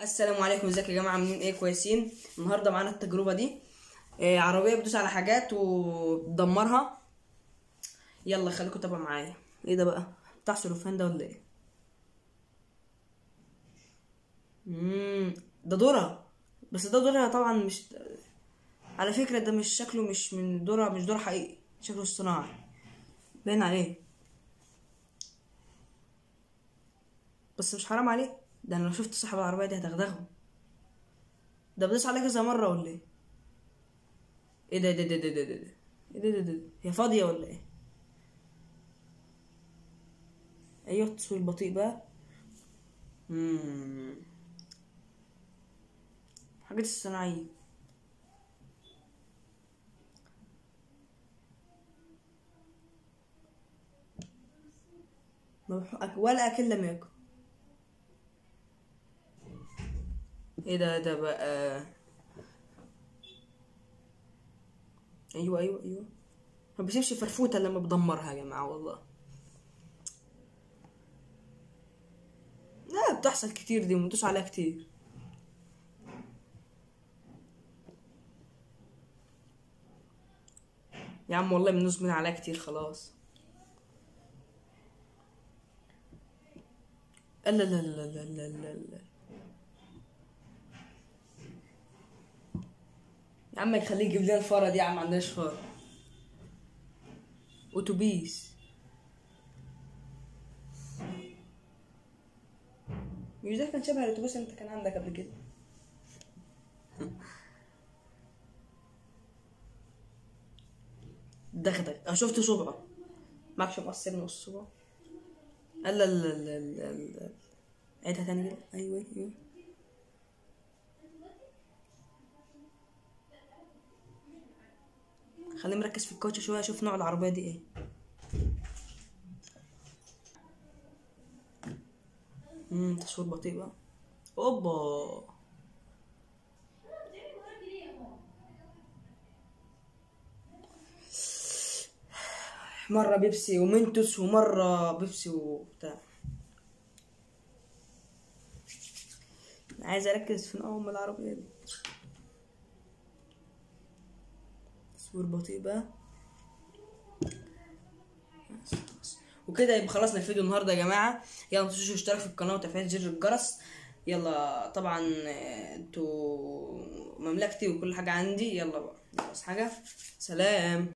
السلام عليكم، ازيك يا جماعه؟ عاملين ايه؟ كويسين. النهارده معانا التجربه دي. عربيه بتدوس على حاجات وتدمرها. يلا خليكم تابعوا معايا. ايه ده بقى؟ بتاع سلوفان ده ولا ايه؟ ده ذره. بس ده ذره طبعا، مش على فكره. ده مش شكله، مش من ذره، مش ذره حقيقي، شكله اصطناعي باين عليه. بس مش حرام عليه؟ ده انا لو شفت صاحب العربيه دي هدغدغه. ده بدوس عليه كذا مره ولا ايه؟ ايه ده ايه ده هي فاضيه ولا ايه؟ ايوه، التصوير البطيء بقى. مم. حاجات الصناعية. ولا أكل لم يكن. ايه ده بقى؟ ايوه. ما بيسيبش فرفوتة لما بدمرها يا جماعة والله. لا، بتحصل كتير دي، ومدوس عليها كتير. يا عم والله بندوس من عليها كتير خلاص. لا. يا عم يخليه يجيب لنا الفارة دي، يا عم عندناش فارة. اتوبيس. مش ده كان شبه الاتوبيس اللي انت كان عندك قبل كده؟ دغدغ. اه، شفت صبعه؟ معكش مقصر من الصبع. لا. عيدها تاني كده. ايوه. خليني مركز في الكوتش شويه، اشوف نوع العربيه دي ايه. تصوير بطيء بقى. اوبا. مره بيبسي ومنتوس، ومره بيبسي وبتاع. عايز اركز في نوع العربيه دي. تصوير بطيء بقى. وكده يبقى خلصنا الفيديو النهارده يا جماعه. يلا متنسوش الاشتراك في القناه وتفعيل زر الجرس. يلا طبعا، انتوا مملكتي وكل حاجه عندي. يلا بقى، بس حاجه. سلام.